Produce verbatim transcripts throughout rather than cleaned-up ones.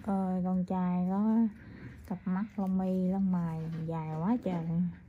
ơi, con trai có cặp mắt lông mi lông mày dài quá trời.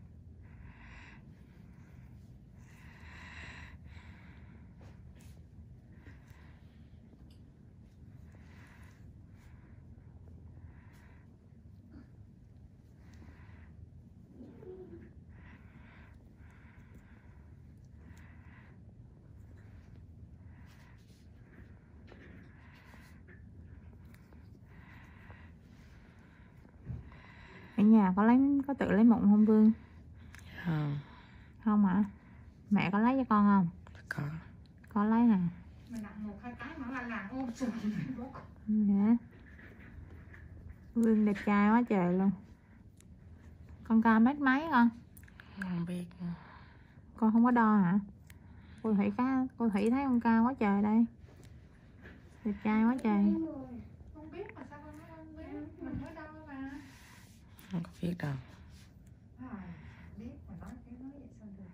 Ở nhà có lấy có tự lấy mụn không Vương? Không. Không hả? Mẹ có lấy cho con không? Có. Có lấy hả? Mình nặng một hai cái mà là làm ôm sùn. Dạ. Vương đẹp trai quá trời luôn. Con cao mét mấy con? Không biết. Con không có đo hả? Cô Thủy cá, cô Thủy thấy con cao quá trời đây. Đẹp trai quá trời. Không biết mà sao con nói không biết. Mình mới đo mà. Không có biết đâu. À, biết mà nói cái nói vậy sao được.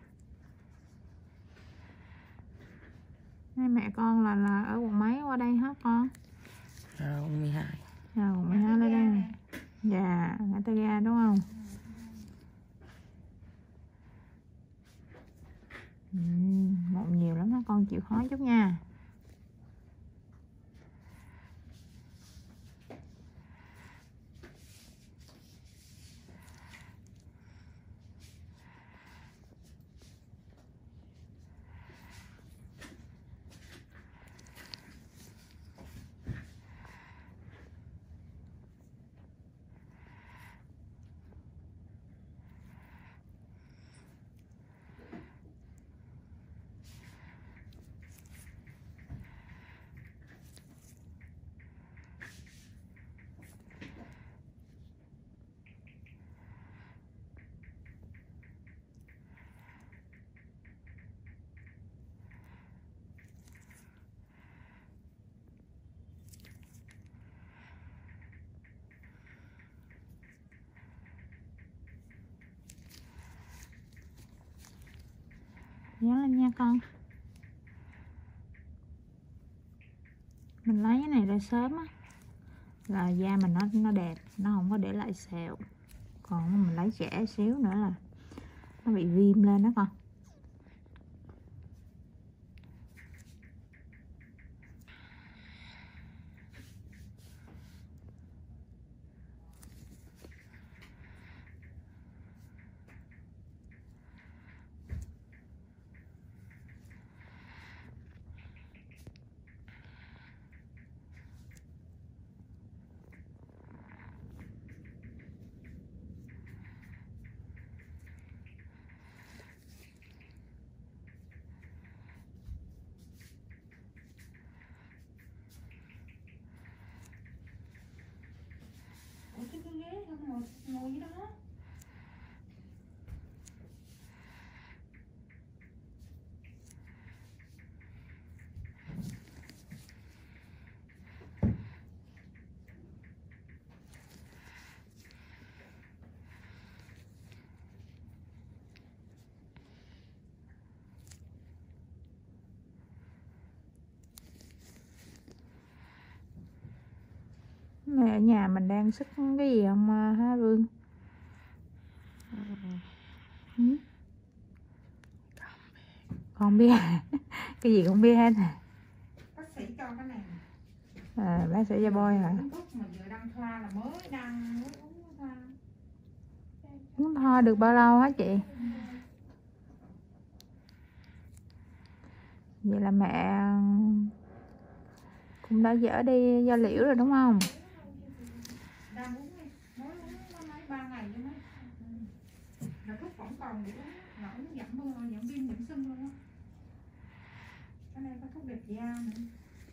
Hai mẹ con là là ở quận mấy qua đây hết con? Rồi, quận mười hai. À, quận mười hai lên đây. Dạ, ngã tư ga đúng không? Ừ, mụn nhiều lắm đó, con chịu khó chút nha. Dán lên nha con. Mình lấy cái này ra sớm á là da mình nó nó đẹp, nó không có để lại sẹo. Còn mình lấy trẻ xíu nữa là nó bị viêm lên đó con. Ủa cái cái ghế không ngồi, ngồi dưới đó. Mẹ ở nhà mình đang sức cái gì không ha Vương? Ừ. Con biết à? Cái gì cũng biết hết à? Bác sĩ cho cái này. À, bác sĩ da bôi hả? Thuốc mà vừa đăng thoa là mới đăng mới uống thoa. Uống thoa được bao lâu hả chị? Vậy là mẹ cũng đã dỡ đi da liễu rồi đúng không? Đang uống đi, mới uống nó mấy ba ngày chứ mấy. Là thuốc vẫn còn để uống, là uống giảm mưa, giảm viêm, giảm sưng luôn á. Cái này có thuốc đẹp da nữa.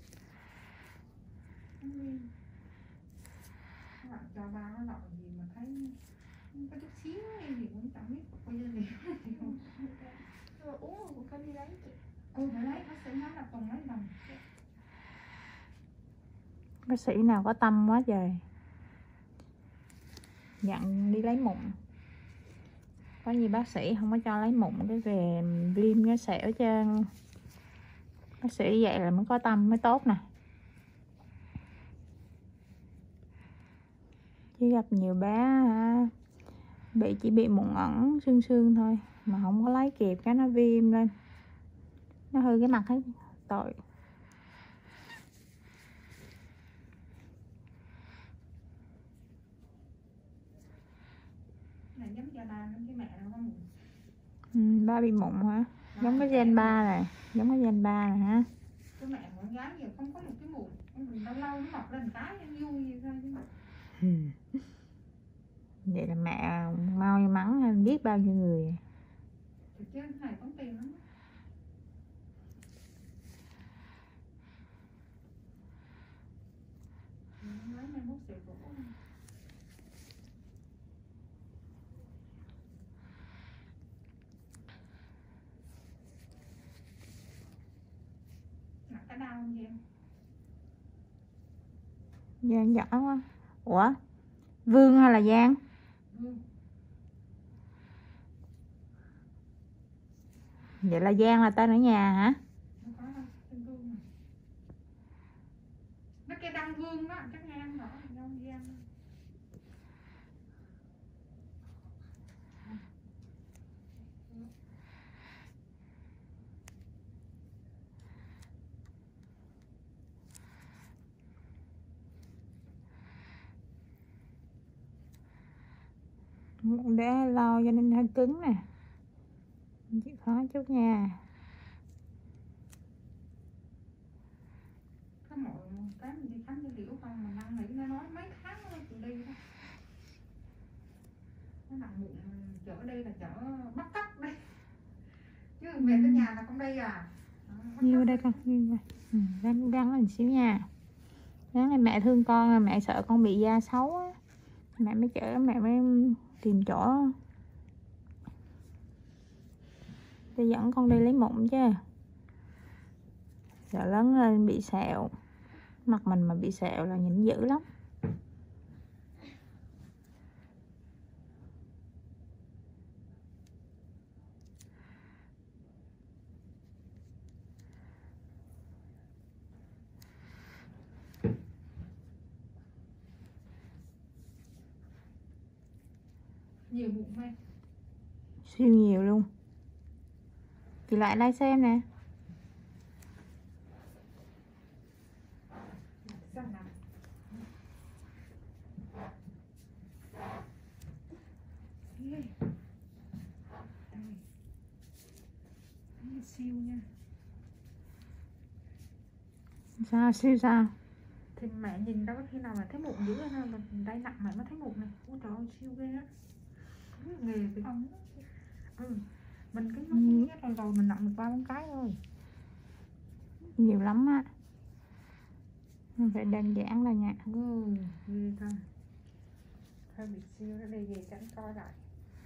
Các bạn cho ba cái lọ gì mà thấy có chút xíu gì cũng chẳng biết có gì gì. Rồi uống rồi cũng phải đi lấy chị. Ừ, phải lấy, bác sĩ nói là tuần lấy lần. Bác sĩ nào có tâm quá trời. Dặn đi lấy mụn. Có gì bác sĩ không có cho lấy mụn cái về viêm cái sẹo cho. Bác sĩ vậy là mới có tâm mới tốt nè. Chứ gặp nhiều bé hả, bị chỉ bị mụn ẩn sương sương thôi mà không có lấy kịp cái nó viêm lên, nó hư cái mặt hết tội. Này giống cho ba giống cái mẹ nó có mụn. Ừ, ba bị mụn hả? Giống cái gen ba này, giống cái gen ba này hả? Cái mẹ con gái giờ không có một cái mụn, mình lâu lâu nó mọc lên cái vui vui thôi chứ. Ừ. Vậy là mẹ mau may mắn hơn biết bao nhiêu người. Chứ cái này tốn tiền lắm. Lấy mai mốt xịt cổ. Mặt cái đau không vậy? Giang giỏi quá. Ủa? Vương hay là Giang? Vương. Vậy là Giang là tên ở nhà hả? Không có đâu, tên Vương mà. Nó cái đăng Vương đó, chắc nghe em rõ không Giang. Để lo cho nên hơi cứng nè, chịu khó chút nha. Có mỗi cái mình đi khám cho liễu không mà đang nghĩ nó nói mấy tháng nó chịu đi đó. Nó nặng bụng chở đây là chở bắt cóc đây. Chứ về tới nhà là không đây à. Nghiêng đây con, nghiêng đây. Ừ, gắn gắn lên xíu nha. Gắn này mẹ thương con, mẹ sợ con bị da xấu á, mẹ mới chở, mẹ mới tìm chỗ để dẫn con đi lấy mụn chứ. Sợ lớn lên bị sẹo, mặt mình mà bị sẹo là nhìn dữ lắm. Nhiều bụng mày. Siêu nhiều luôn. Chị lại like xem nè. Sao nào? Đây. Đây. Siêu nha. Sao siêu sao? Thì mẹ nhìn đâu khi nào mà thấy mụn dữ hơn hơn, mình đây nặng mẹ mới thấy mụn này. Ôi trời ơi siêu ghê á. Nghề thì không. Ừ. Mình cứ nói rồi rồi mình nặng được ba bốn cái thôi. Nhiều lắm á. Không phải đơn giản đâu nha. Ừ, ghê ta. Thôi bị siêu nó đây về cho anh coi lại.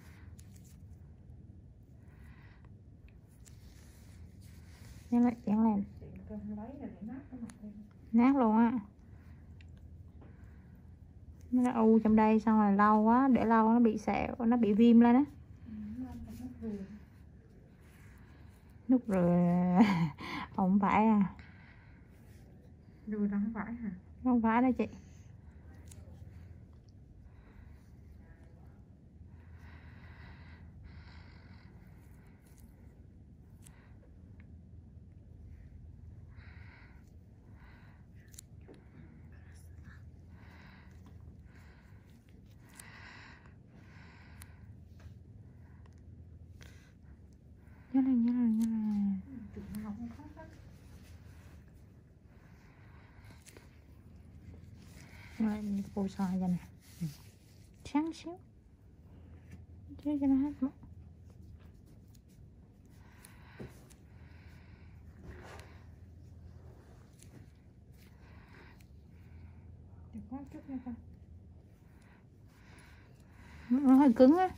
Nhớ lại chén lên. Chị tôi không lấy là để nát cái mặt lên. Nát luôn á. Nó đã u trong đây xong rồi lâu quá, để lâu nó bị sẹo, nó bị viêm lên á. Nút rửa. Không phải à. Rửa đó không phải hả? Không phải đâu chị. Nhớ lên, nhớ lên, nhớ lên. Tụi nó không có hết. Rồi cô xoa cho nè. Sáng xíu. Chứ cho nó hết mất. Để có chút nha con. Nó hơi cứng á.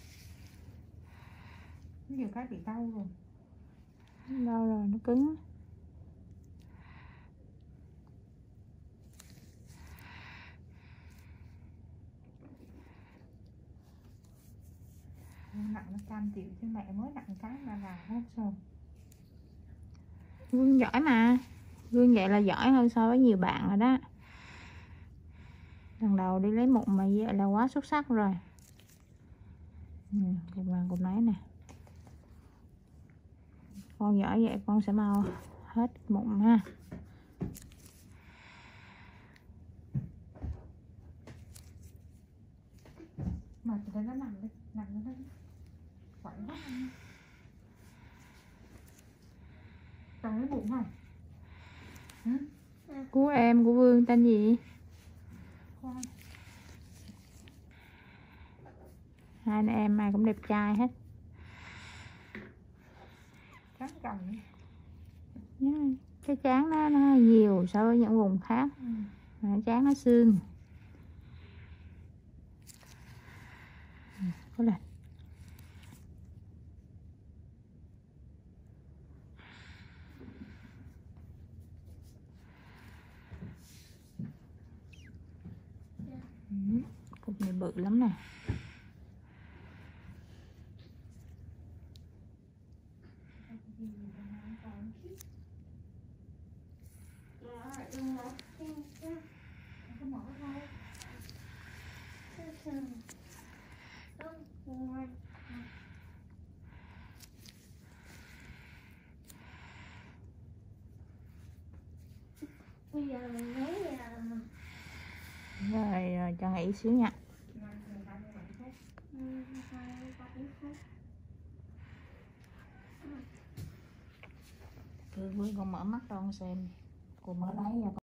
Nhiều cái bị đau rồi. Đâu rồi, nó cứng á. Nặng nó trăm triệu chứ mẹ mới nặng cái là là hết rồi. Vương giỏi mà. Vương vậy là giỏi hơn so với nhiều bạn rồi đó. Lần đầu đi lấy mụn mà vậy là quá xuất sắc rồi. Ừ, cục này cục này nè. Con giỏi vậy con sẽ mau hết mụn ha. Mà từ đây nó nằm đi, nằm lên đó. Quậy quá. Cần lấy bụng không? Ừ? Của em của Vương tên gì? Khoan. Hai anh em ai cũng đẹp trai hết. Trắng còng đi. Ừ, cái trán nó nó hơi nhiều so với những vùng khác. Ừ. Cái trán nó xương. Ừ, có lên. Ừ, cục này bự lắm nè. Không mở thôi. Bây giờ mình lấy là Rồi, rồi cho nghỉ xíu nha. ừ, hai ba bốn phút. Vương Vương con mở mắt cho con xem. Cô mở lấy cho con.